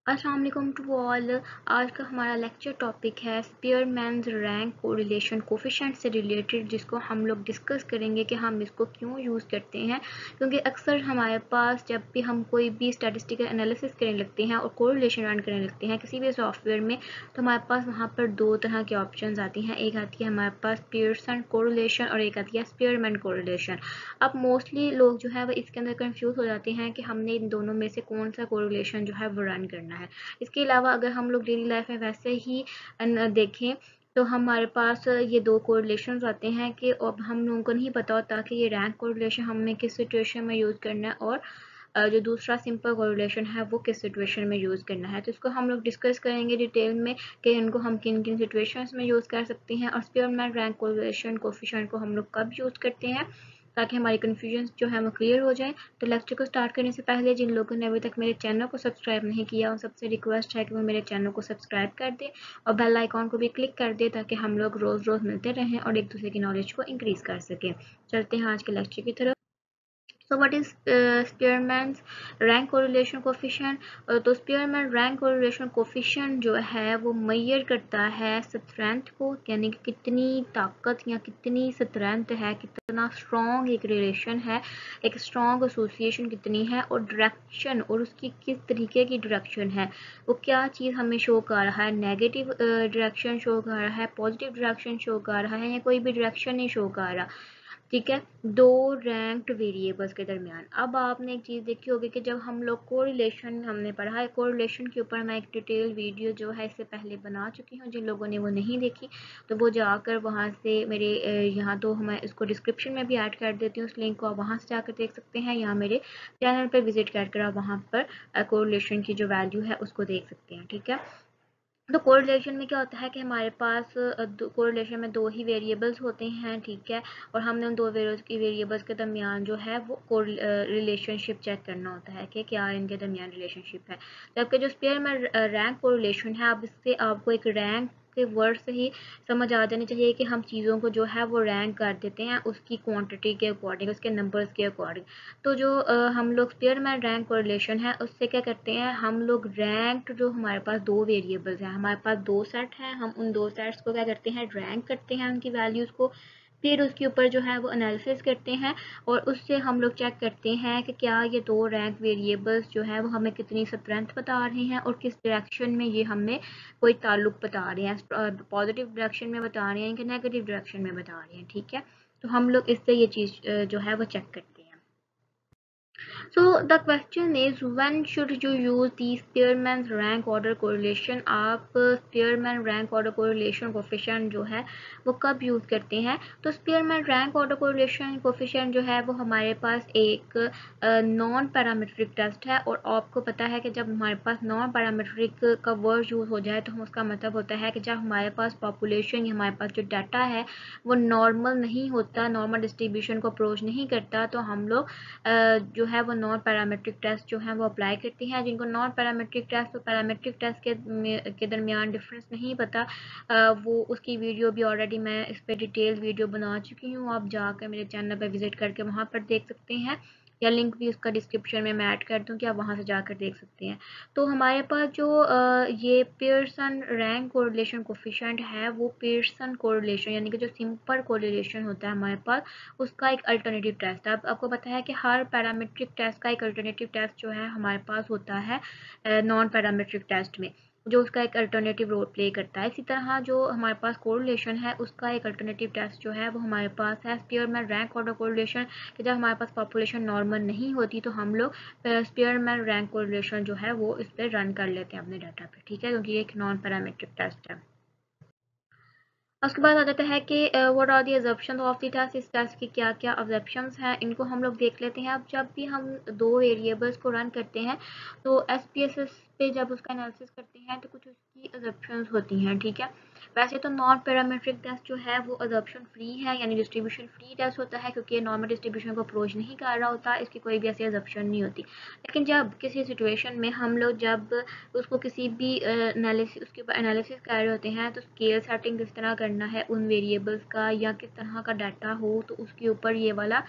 अस्सलाम वालेकुम to all. आज का हमारा लेक्चर टॉपिक है स्पीयरमैन्स रैंक कोरिलेशन कोफिशिएंट से रिलेटेड, जिसको हम लोग डिस्कस करेंगे कि हम इसको क्यों यूज़ करते हैं। क्योंकि अक्सर हमारे पास जब भी हम कोई भी स्टैटिस्टिकल एनालिसिस करने लगते हैं और कोरिलेशन रन करने लगते हैं किसी भी सॉफ्टवेयर में, तो हमारे पास वहाँ पर दो तरह के ऑप्शन आती हैं। एक आती है हमारे पास पियर्सन कोरिलेशन और एक आती है स्पीयरमैन कोरिलेशन। अब मोस्टली लोग जो है वो इसके अंदर कंफ्यूज हो जाते हैं कि हमने इन दोनों में से कौन सा कोरिलेशन जो है वो रन करना है। इसके अलावा अगर हम लोग डेली लाइफ में वैसे ही देखें तो हमारे पास ये दो कोरिलेशन आते हैं कि अब हम लोगों को नहीं पता होता कि ये रैंक कोरिलेशन हमने किस सिचुएशन में यूज़ करना है और जो दूसरा सिंपल कोरिलेशन है वो किस सिचुएशन में यूज़ करना है। तो इसको हम लोग डिस्कस करेंगे डिटेल में कि इनको हम किन किन सिचुएशंस में यूज़ कर सकते हैं और स्पीयरमैन रैंक कोरिलेशन कोफिशिएंट को हम लोग कब यूज़ करते हैं, ताकि हमारी कन्फ्यूजन जो है वो क्लियर हो जाए। तो लेक्चर को स्टार्ट करने से पहले जिन लोगों ने अभी तक मेरे चैनल को सब्सक्राइब नहीं किया उन सबसे रिक्वेस्ट है कि वो मेरे चैनल को सब्सक्राइब कर दें और बेल आइकॉन को भी क्लिक कर दें, ताकि हम लोग रोज़ रोज़ मिलते रहें और एक दूसरे की नॉलेज को इंक्रीज़ कर सकें। चलते हैं आज के लेक्चर की तरफ। So what is Spearman's rank correlation coefficient? तो Spearman rank correlation coefficient जो है वो मेजर करता है स्ट्रेंथ को, यानी कि कितनी ताकत या कितनी स्ट्रेंथ है, कितना स्ट्रॉन्ग एक रिलेशन है, एक स्ट्रॉन्ग एसोसिएशन कितनी है, और डायरेक्शन और उसकी किस तरीके की डायरेक्शन है, वो क्या चीज़ हमें शो कर रहा है, नेगेटिव डायरेक्शन शो कर रहा है, पॉजिटिव डायरेक्शन शो कर रहा है, या कोई भी डायरेक्शन नहीं शो कर रहा। ठीक है, दो रैंक्ड वेरिएबल्स के दरमियान। अब आपने एक चीज़ देखी होगी कि जब हम लोग कोरिलेशन हमने पढ़ा है, कोरिलेशन के ऊपर मैं एक डिटेल वीडियो जो है इससे पहले बना चुकी हूँ। जिन लोगों ने वो नहीं देखी तो वो जाकर वहाँ से मेरे यहाँ तो मैं इसको डिस्क्रिप्शन में भी ऐड कर देती हूँ, उस लिंक को आप वहाँ से जाकर देख सकते हैं, या मेरे चैनल पर विजिट कर आप वहाँ पर कोरिलेशन की जो वैल्यू है उसको देख सकते हैं। ठीक है, तो कोरिलेशन में क्या होता है कि हमारे पास कोरिलेशन में दो ही वेरिएबल्स होते हैं। ठीक है, और हमने उन दो वेरिएबल्स के दरमियान जो है वो रिलेशनशिप चेक करना होता है कि क्या इनके दरमियान रिलेशनशिप है। जबकि जो स्पेयर में रैंक कोरिलेशन है, अब इससे आपको एक रैंक के वर्ड से ही समझ आ जानी चाहिए कि हम चीज़ों को जो है वो रैंक कर देते हैं उसकी क्वांटिटी के अकॉर्डिंग, उसके नंबर्स के अकॉर्डिंग। तो जो हम लोग स्पेयरमैन रैंक कोरिलेशन है उससे क्या करते हैं, हम लोग रैंक जो हमारे पास दो वेरिएबल्स हैं, हमारे पास दो सेट हैं, हम उन दो सेट्स को क्या करते हैं, रैंक करते हैं उनकी वैल्यूज़ को, फिर उसके ऊपर जो है वो एनालिसिस करते हैं और उससे हम लोग चेक करते हैं कि क्या ये दो रैंक वेरिएबल्स जो है वो हमें कितनी स्ट्रेंथ बता रहे हैं और किस डायरेक्शन में ये हमें कोई ताल्लुक बता रहे हैं, पॉजिटिव डायरेक्शन में बता रहे हैं कि नेगेटिव डायरेक्शन में बता रहे हैं। ठीक है, तो हम लोग इससे ये चीज़ जो है वो चेक करते हैं। So the question is, when should you use the Spearman rank order correlation? आप Spearman rank order correlation coefficient जो है वो कब यूज़ करते हैं? तो Spearman rank order correlation coefficient जो है वो हमारे पास एक नॉन पैरामीट्रिक टेस्ट है, और आपको पता है कि जब हमारे पास नॉन पैरामीट्रिक का वर्ड यूज़ हो जाए तो हम उसका मतलब होता है कि जब हमारे पास पॉपुलेशन या हमारे पास जो डाटा है वो नॉर्मल नहीं होता, नॉर्मल डिस्ट्रीब्यूशन को अप्रोच नहीं करता, तो हम लोग जो है वो नॉन पैरामेट्रिक टेस्ट जो है वो अप्लाई करती हैं। जिनको नॉन पैरामेट्रिक टेस्ट और पैरामेट्रिक टेस्ट के दरमियान डिफरेंस नहीं पता, वो उसकी वीडियो भी ऑलरेडी मैं इस पर डिटेल वीडियो बना चुकी हूँ, आप जाकर मेरे चैनल पर विजिट करके वहाँ पर देख सकते हैं, या लिंक भी उसका डिस्क्रिप्शन में मैं ऐड कर दूँ कि आप वहाँ से जाकर देख सकते हैं। तो हमारे पास जो ये पियर्सन रैंक कोरिलेशन कोफिशिएंट है वो पियर्सन कोरिलेशन यानी कि जो सिंपल कोरिलेशन होता है हमारे पास, उसका एक अल्टरनेटिव टेस्ट है। अब आपको पता है कि हर पैरामीट्रिक टेस्ट का एक अल्टरनेटिव टेस्ट जो है हमारे पास होता है नॉन पैरामीट्रिक टेस्ट में, जो उसका एक अल्टरनेटिव रोल प्ले करता है। इसी तरह जो हमारे पास कोरिलेशन है उसका एक अल्टरनेटिव टेस्ट जो है वो हमारे पास है स्पीयरमैन रैंक ऑर्डर कोरिलेशन, कि जब हमारे पास पॉपुलेशन नॉर्मल नहीं होती तो हम लोग स्पीयरमैन रैंक कोरिलेशन जो है वो इस पर रन कर लेते हैं अपने डाटा पे। ठीक है, क्योंकि ये एक नॉन पैरामीट्रिक टेस्ट है। उसके बाद आ जाता है कि what are the assumption of the test, इस टेस्ट की क्या क्या अजम्पशंस हैं, इनको हम लोग देख लेते हैं। अब जब भी हम दो वेरिएबल्स को रन करते हैं तो एसपीएसएस पे जब उसका एनालिसिस करते हैं तो कुछ उसकी अजम्पशंस होती हैं। ठीक है, वैसे तो नॉन पैरामीट्रिक टेस्ट जो है वो अजम्पशन फ्री है, यानी डिस्ट्रीब्यूशन फ्री टेस्ट होता है, क्योंकि नॉर्मल डिस्ट्रीब्यूशन को अप्रोच नहीं कर रहा होता, इसकी कोई भी ऐसी अजम्पशन नहीं होती। लेकिन जब किसी सिचुएशन में हम लोग जब उसको किसी भी एनालिसिस उसके ऊपर एनालिसिस कर रहे होते हैं तो स्केल सेटिंग किस तरह करना है उन वेरिएबल्स का, या किस तरह का डाटा हो, तो उसके ऊपर ये वाला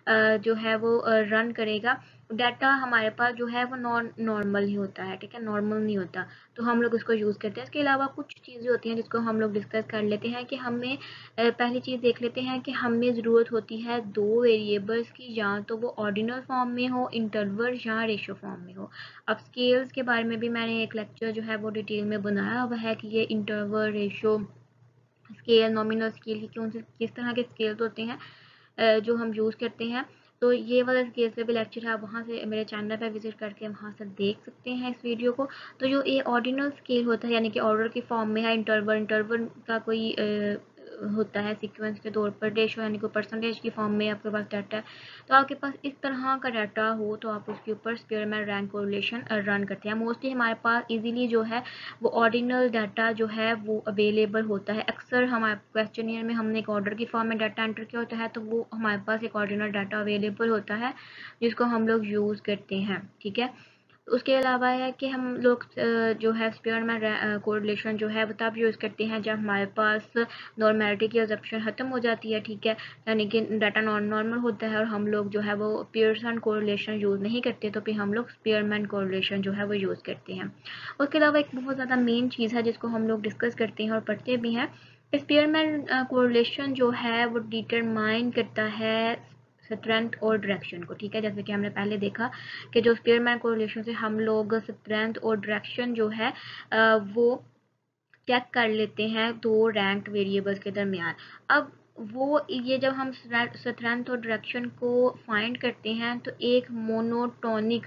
जो है वो रन करेगा, डाटा हमारे पास जो है वो नॉर्मल ही होता है, ठीक है, नॉर्मल नहीं होता, तो हम लोग इसको यूज़ करते हैं। इसके अलावा कुछ चीज़ें होती हैं जिसको हम लोग डिस्कस कर लेते हैं कि हमें पहली चीज़ देख लेते हैं कि हमें ज़रूरत होती है दो वेरिएबल्स की, या तो वो ऑर्डिनल फॉर्म में हो, इंटरवल या रेशो फॉर्म में हो। अब स्केल्स के बारे में भी मैंने एक लेक्चर जो है वो डिटेल में बनाया हुआ है कि ये interval, ratio, scale, nominal scale की कौन से किस तरह के स्केल्स होते हैं जो हम यूज़ करते हैं। तो ये वाला स्केल पे भी लेक्चर है, वहाँ से मेरे चैनल पे विजिट करके वहाँ से देख सकते हैं इस वीडियो को। तो जो ये ऑर्डिनल स्केल होता है यानी कि ऑर्डर की फॉर्म में है, इंटरवल का कोई होता है सीक्वेंस के तौर पर, रेशो यानी कि परसेंटेज की फॉर्म में आपके पास डाटा है, तो आपके पास इस तरह का डाटा हो तो आप उसके ऊपर स्पीयरमैन रैंक कोरिलेशन रन करते हैं। मोस्टली हमारे पास इजीली जो है वो ऑर्डिनल डाटा जो है वो अवेलेबल होता है। अक्सर हमारे क्वेश्चनियर में हमने एक ऑर्डर की फॉर्म में डाटा एंटर किया होता है, तो वो हमारे पास एक ऑर्डिनल डाटा अवेलेबल होता है जिसको हम लोग यूज़ करते हैं, ठीक है। उसके अलावा है कि हम लोग जो है स्पीयरमैन कोरिलेशन जो है वो तब यूज़ करते हैं जब हमारे पास नॉर्मेलिटी की अजम्पशन ख़त्म हो जाती है, ठीक है, यानी कि डाटा नॉर्मल होता है और हम लोग जो है वो पियर्सन कोरिलेशन यूज़ नहीं करते, तो फिर हम लोग स्पीयरमैन कोरिलेशन जो है वो यूज़ करते हैं। उसके अलावा एक बहुत ज़्यादा मेन चीज़ है जिसको हम लोग डिस्कस करते हैं और पढ़ते भी हैं। स्पीयरमैन कोरिलेशन जो है वो डिटरमाइन करता है स्ट्रेंथ और डायरेक्शन को, ठीक है, जैसे कि हमने पहले देखा कि जो स्पीयरमैन कोरिलेशन से हम लोग स्ट्रेंथ और डायरेक्शन जो है वो चेक कर लेते हैं दो रैंक्ड वेरिएबल्स के दरमियान। अब वो ये जब हम स्ट्रेंथ और डायरेक्शन को फाइंड करते हैं तो एक मोनोटोनिक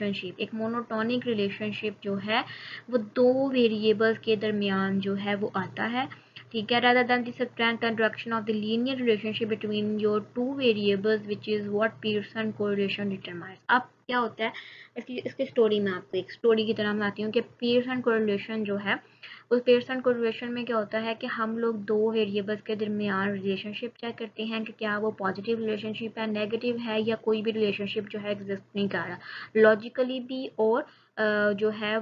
रिलेशनशिप जो है वो दो वेरिएबल्स के दरमियान जो है वो आता है, ठीक है, rather than the strength and direction of the linear relationship between your two variables, which is what Pearson correlation determines। अब क्या होता है, इसकी स्टोरी में आपको एक स्टोरी की तरह बनाती हूँ कि पियर्सन कोरिलेशन जो है, उस पियर्सन कोरिलेशन में क्या होता है कि हम लोग दो वेरिएबल्स के दरमियान रिलेशनशिप चेक करते हैं कि क्या वो पॉजिटिव रिलेशनशिप है, नेगेटिव है, या कोई भी रिलेशनशिप जो है एग्जिस्ट नहीं कर रहा, लॉजिकली भी और जो है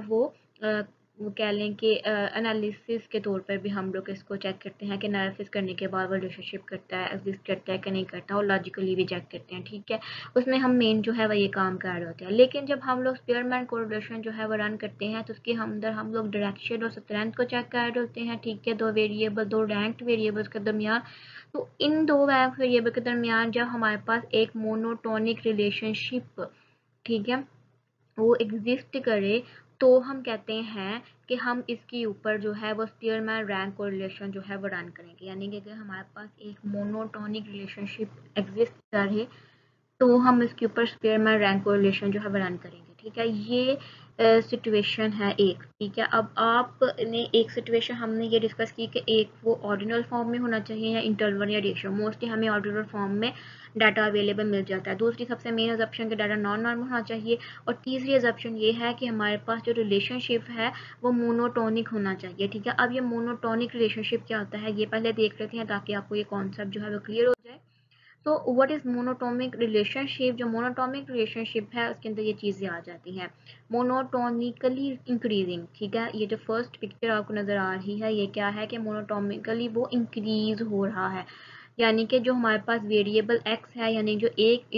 वो कह लें कि एनालिसिस के तौर पर भी हम लोग इसको चेक करते हैं कि एनालिसिस करने के बाद वो रिलेशनशिप करता है, एग्जिस्ट करता है कि नहीं करता, और लॉजिकली भी चेक करते हैं, ठीक है, उसमें हम मेन जो है वो ये काम कर रहे होते हैं। लेकिन जब हम लोग स्पीयरमैन कोरिलेशन जो है वो रन करते हैं तो उसके अंदर हम लोग डायरेक्शन और स्ट्रेंथ को चेक कर रहे होते हैं, ठीक है, दो रैंक्ड वेरिएबल्स के दरमियान। तो इन दो रैंक वेरिएबल के दरमियान जब हमारे पास एक मोनोटोनिक रिलेशनशिप, ठीक है, वो एग्जिस्ट करे तो हम कहते हैं कि हम इसके ऊपर जो है वो स्पीयरमैन रैंक कोरिलेशन जो है वो रन करेंगे, यानी कि अगर हमारे पास एक मोनोटोनिक रिलेशनशिप एग्जिस्ट करे तो हम इसके ऊपर स्पीयरमैन रैंक कोरिलेशन जो है वो रन करेंगे, ठीक है। ये सिचुएशन है एक, ठीक है। अब आपने एक सिचुएशन हमने ये डिस्कस की कि एक वो ऑर्डिनल फॉर्म में होना चाहिए या इंटरवल या रेशियो, मोस्टली हमें ऑर्डिनल फॉर्म में डाटा अवेलेबल मिल जाता है। दूसरी सबसे मेन अजप्शन के डाटा नॉर्मल होना चाहिए, और तीसरी अजप्शन ये है कि हमारे पास जो रिलेशनशिप है वो मोनोटोनिक होना चाहिए, ठीक है। अब ये मोनोटोनिक रिलेशनशिप क्या होता है ये पहले देख लेते हैं ताकि आपको ये कॉन्सेप्ट जो है वो क्लियर हो जाए। तो व्हाट इज़ मोनोटोमिक रिलेशनशिप, जो मोनोटोमिक रिलेशनशिप है उसके अंदर ये चीज़ें आ जाती हैं, मोनोटोनिकली इंक्रीजिंग, ठीक है। ये जो फर्स्ट पिक्चर आपको नज़र आ रही है ये क्या है कि मोनोटोमिकली वो इंक्रीज हो रहा है, यानी कि जो हमारे पास वेरिएबल एक्स है, यानी जो एक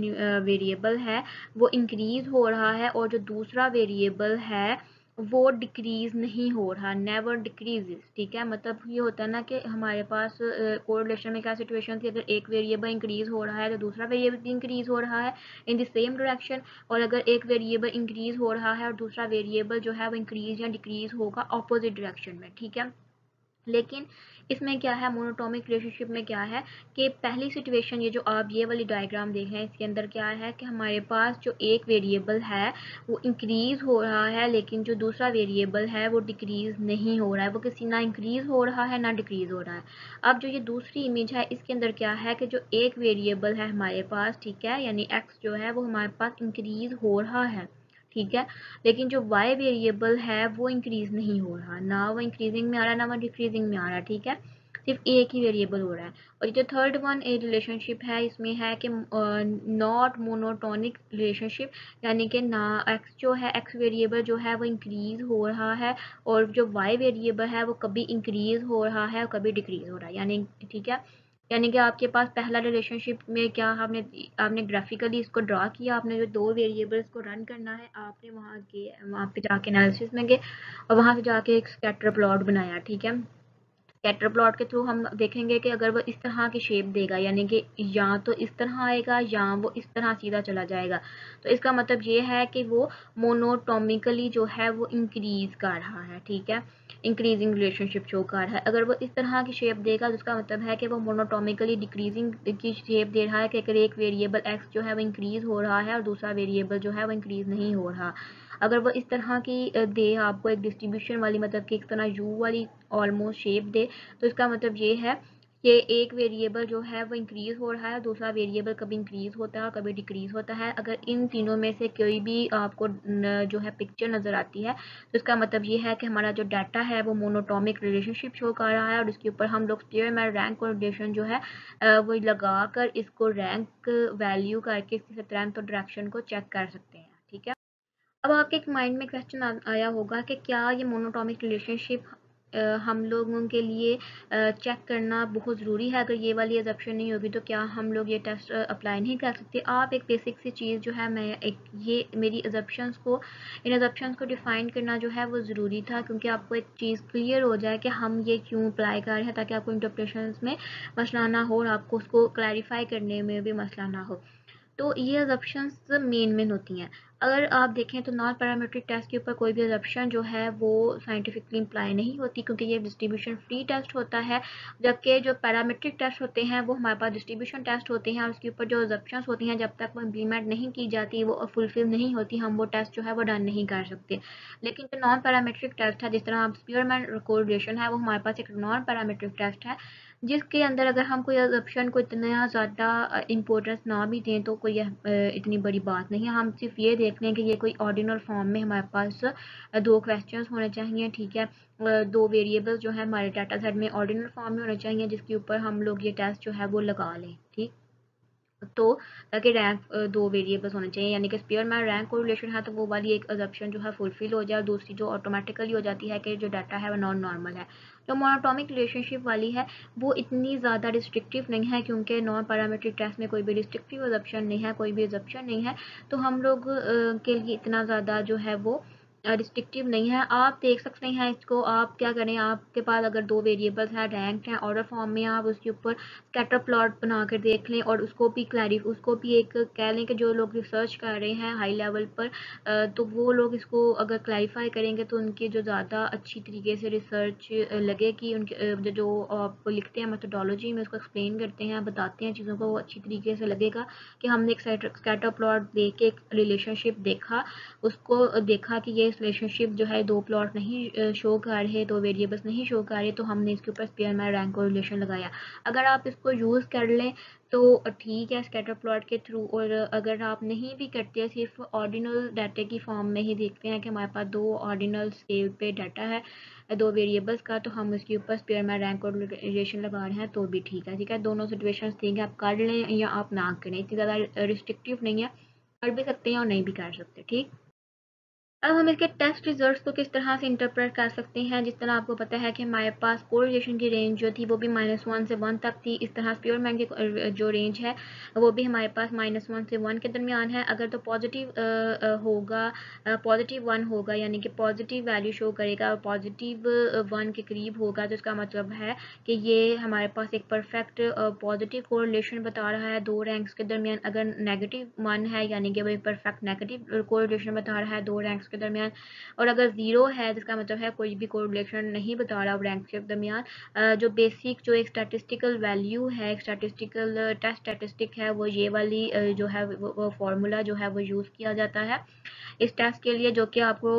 वेरिएबल है वो इंक्रीज हो रहा है, और जो दूसरा वेरिएबल है वो डिक्रीज नहीं हो रहा, नेवर डिक्रीजेस, ठीक है। मतलब ये होता है ना कि हमारे पास कोरिलेशन में क्या सिचुएशन थी, अगर एक वेरिएबल इंक्रीज हो रहा है तो दूसरा वेरिएबल भी इंक्रीज हो रहा है इन द सेम डायरेक्शन, और अगर एक वेरिएबल इंक्रीज हो रहा है और दूसरा वेरिएबल जो है वो इंक्रीज या डिक्रीज होगा अपोजिट डायरेक्शन में, ठीक है। लेकिन इसमें क्या है, मोनोटोमिक रिलेशनशिप में क्या है कि पहली सिचुएशन, ये जो आप ये वाली डायग्राम देख रहे हैं इसके अंदर क्या है कि हमारे पास जो एक वेरिएबल है वो इंक्रीज हो रहा है, लेकिन जो दूसरा वेरिएबल है वो डिक्रीज नहीं हो रहा है, वो किसी ना इंक्रीज हो रहा है ना डिक्रीज हो रहा है। अब जो ये दूसरी इमेज है इसके अंदर क्या है कि जो एक वेरिएबल है हमारे पास, ठीक है, यानी एक्स जो है वो हमारे पास इंक्रीज हो रहा है, ठीक है, लेकिन जो y वेरिएबल है वो इंक्रीज नहीं हो रहा, ना वो इंक्रीजिंग में आ रहा है ना वो डिक्रीजिंग में आ रहा है, ठीक है, सिर्फ एक ही वेरिएबल हो रहा है। और जो थर्ड वन ए रिलेशनशिप है इसमें है कि नॉट मोनोटोनिक रिलेशनशिप, यानी कि ना x जो है x वेरिएबल जो है वो इंक्रीज हो रहा है, और जो y वेरिएबल है वो कभी इंक्रीज हो रहा है और कभी डिक्रीज हो रहा है, यानी ठीक है। यानी कि आपके पास पहला रिलेशनशिप में क्या आपने ग्राफिकली इसको ड्रा किया, आपने जो दो वेरिएबल्स को रन करना है, आपने वहाँ पे जाके एनालिसिस में गए और वहाँ से जाके एक स्कैटर प्लॉट बनाया, ठीक है। स्कैटर प्लॉट के थ्रू हम देखेंगे कि अगर वो इस तरह की शेप देगा, यानी कि या तो इस तरह आएगा या वो इस तरह सीधा चला जाएगा, तो इसका मतलब ये है कि वो मोनोटोमिकली जो है वो इंक्रीज कर रहा है, ठीक है, इंक्रीजिंग रिलेशनशिप शो कर रहा है। अगर वो इस तरह की शेप देगा तो इसका मतलब है कि वो मोनोटोमिकली डिक्रीजिंग की शेप दे रहा है, कि अगर एक वेरिएबल एक्स जो है वो इंक्रीज हो रहा है और दूसरा वेरिएबल जो है वो इंक्रीज नहीं हो रहा। अगर वो इस तरह की दे आपको एक डिस्ट्रीब्यूशन वाली, मतलब कि एक तरह यू वाली ऑलमोस्ट शेप दे, तो इसका मतलब ये है कि एक वेरिएबल जो है वो इंक्रीज हो रहा है, दूसरा वेरिएबल कभी इंक्रीज होता है और कभी डिक्रीज होता है। अगर इन तीनों में से कोई भी आपको जो है पिक्चर नज़र आती है, तो इसका मतलब ये है कि हमारा जो डाटा है वो मोनोटोमिक रिलेशनशिप शो कर रहा है, और इसके ऊपर हम लोग स्पीयरमैन रैंक कोरिलेशन जो है वो लगा कर इसको रैंक वैल्यू करके इसकी स्ट्रेंथ और डायरेक्शन को चेक कर सकते हैं, ठीक है। अब आपके एक माइंड में क्वेश्चन आया होगा कि क्या ये मोनोटोमिक रिलेशनशिप हम लोगों के लिए चेक करना बहुत ज़रूरी है? अगर ये वाली अजप्शन नहीं होगी तो क्या हम लोग ये टेस्ट अप्लाई नहीं कर सकते? आप एक बेसिक सी चीज़ जो है, मैं एक ये मेरी अजप्शंस को, इन अजप्शंस को डिफ़ाइन करना जो है वो ज़रूरी था, क्योंकि आपको एक चीज़ क्लियर हो जाए कि हम ये क्यों अप्लाई कर रहे हैं, ताकि आपको इंटरप्रिटेशंस में मसला ना हो और आपको उसको क्लैरिफाई करने में भी मसला ना हो। तो ये अजप्शंस मेन होती हैं। अगर आप देखें तो नॉन पैरामीट्रिक टेस्ट के ऊपर कोई भी अजप्शन जो है वो साइंटिफिकली इम्प्लाई नहीं होती, क्योंकि ये डिस्ट्रीब्यूशन फ्री टेस्ट होता है, जबकि जो पैरामीट्रिक टेस्ट होते हैं वो हमारे पास डिस्ट्रीब्यूशन टेस्ट होते हैं, और उसके ऊपर जो अजप्शंस होती हैं जब तक वो इम्प्लीमेंट नहीं की जाती, वो फुलफिल नहीं होती, हम वो टेस्ट जो है वो डन नहीं कर सकते। लेकिन जो नॉन पैरामीट्रिक टेस्ट है, जिस तरह आप स्पीयरमैन कोरिलेशन है, वो हमारे पास एक नॉन पैरामीट्रिक टेस्ट है, जिसके अंदर अगर हम कोई ऑप्शन को इतना ज़्यादा इम्पोर्टेंस ना भी दें तो कोई इतनी बड़ी बात नहीं है। हम सिर्फ ये देख लें कि ये कोई ऑर्डिनल फॉर्म में हमारे पास दो क्वेश्चंस होने चाहिए, ठीक है, दो वेरिएबल्स जो है हमारे डाटा सेट में ऑर्डिनल फॉर्म में होने चाहिए, जिसके ऊपर हम लोग ये टेस्ट जो है वो लगा लें, ठीक। तो ताकि रैंक दो वेरिएबल्स होने चाहिए, यानी कि स्पीयरमैन रैंक कोरिलेशन है तो वो वाली एक अजप्शन जो है फुलफिल हो जाए, और दूसरी जो ऑटोमेटिकली हो जाती है कि जो डाटा है वो नॉन नॉर्मल है। जो मोनोटोमिक रिलेशनशिप वाली है वो इतनी ज़्यादा रिस्ट्रिक्टिव नहीं है, क्योंकि नॉन पैरामीट्रिक टेस्ट में कोई भी रिस्ट्रिक्टिव अजप्शन नहीं है, कोई भी अजप्शन नहीं है, तो हम लोग के लिए इतना ज़्यादा जो है वो रिस्ट्रिक्टिव नहीं है। आप देख सकते हैं इसको, आप क्या करें, आपके पास अगर दो वेरिएबल्स हैं, रैंक हैं, ऑर्डर फॉर्म में, आप उसके ऊपर स्कैटर प्लॉट बना कर देख लें, और उसको भी एक कह लें कि जो लोग रिसर्च कर रहे हैं हाई लेवल पर, तो वो लोग इसको अगर क्लैरिफाई करेंगे तो उनकी जो ज़्यादा अच्छी तरीके से रिसर्च लगेगी, उनके जो आप लिखते हैं मेथोडोलॉजी में उसको एक्सप्लेन करते हैं, बताते हैं चीज़ों को, वो अच्छी तरीके से लगेगा कि हमने एक स्कैटर प्लॉट देख के एक रिलेशनशिप देखा, उसको देखा कि ये रिलेशनशिप जो है दो प्लॉट नहीं शो कर रहे, दो वेरिएबल्स नहीं शो कर रहे, तो हमने इसके ऊपर स्पीयरमैन रैंक को रिलेशन लगाया। अगर आप इसको यूज़ कर लें तो ठीक है स्कैटर प्लॉट के थ्रू, और अगर आप नहीं भी करते, सिर्फ ऑर्डिनल डाटा की फॉर्म में ही देखते हैं कि हमारे पास दो ऑर्डिनल स्केल पे डाटा है दो वेरिएबल्स का, तो हम उसके ऊपर स्पीयरमैन रैंक और रिलेशन लगा रहे हैं तो भी ठीक है, ठीक है। दोनों सिचुएशंस ठीक है, आप कर लें या आप ना करें, इतनी ज़्यादा रिस्ट्रिक्टिव नहीं है, कर भी सकते हैं और नहीं भी कर सकते, ठीक। अब हम इसके टेस्ट रिजल्ट्स को किस तरह से इंटरप्रेट कर सकते हैं। जिस तरह आपको पता है कि हमारे पास कोरिलेशन की रेंज जो थी वो भी -1 से 1 तक थी, इस तरह स्पीयरमैन की जो रेंज है वो भी हमारे पास -1 से 1 के दरमियान है। अगर तो पॉजिटिव होगा, +1 होगा, यानी कि पॉजिटिव वैल्यू शो करेगा, और +1 के करीब होगा, तो इसका मतलब है कि ये हमारे पास एक परफेक्ट पॉजिटिव कोरिलेशन बता रहा है दो रैंक्स के दरमियान। अगर -1 है यानी कि वो परफेक्ट नेगेटिव कोरिलेशन बता रहा है दो रैंक्स के दरमियान, और अगर 0 है जिसका मतलब है कोई भी कोरिलेशन नहीं बता रहा रैंक के दरमियान। जो बेसिक जो एक स्टैटिस्टिकल वैल्यू है, एक स्टैटिस्टिकल टेस्ट स्टैटिस्टिक है, वो ये वाली जो है वो फार्मूला जो है वो यूज़ किया जाता है इस टेस्ट के लिए, जो कि आपको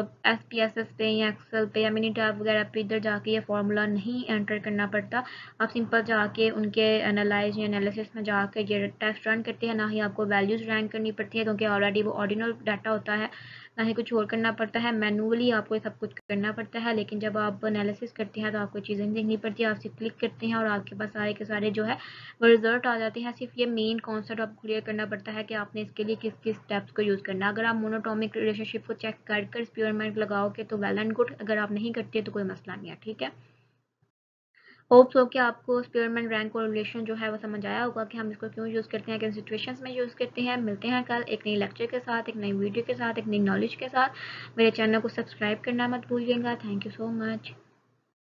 SPSS पे या एक्सेल पे या मिनी टैब वगैरह पे इधर जाके ये फार्मूला नहीं एंटर करना पड़ता। आप सिंपल जाके उनके एनालाइज या एनालिसिस में जाके ये टेस्ट रन करते हैं, ना ही आपको वैल्यूज़ रैंक करनी पड़ती है, क्योंकि ऑलरेडी वो ऑर्डिनल डाटा होता है, ना ही कुछ और करना पड़ता है, मैनुअली आपको ये सब कुछ करना पड़ता है। लेकिन जब आप एनालिसिस करते हैं तो आपको चीज़ें नहीं देखनी पड़ती, आप सिर्फ क्लिक करते हैं और आपके पास सारे के सारे जो है वो रिजल्ट आ जाते हैं। सिर्फ ये मेन कॉन्सेप्ट आपको क्लियर करना पड़ता है कि आपने इसके लिए किस किस स्टेप्स को यूज़ करना है। अगर आप मोनोटोमिक रिलेशनशिप को चेक कर स्पीयरमैन लगाओगे तो वेल एंड गुड, अगर आप नहीं करते तो कोई मसला नहीं है, ठीक है। होप सो कि आपको स्पीयरमैन रैंक कोरिलेशन जो है वो समझ आया होगा कि हम इसको क्यों यूज़ करते हैं, किन सिचुएशंस में यूज़ करते हैं। मिलते हैं कल एक नई लेक्चर के साथ, एक नई वीडियो के साथ, एक नई नॉलेज के साथ। मेरे चैनल को सब्सक्राइब करना मत भूलिएगा। Thank you so much.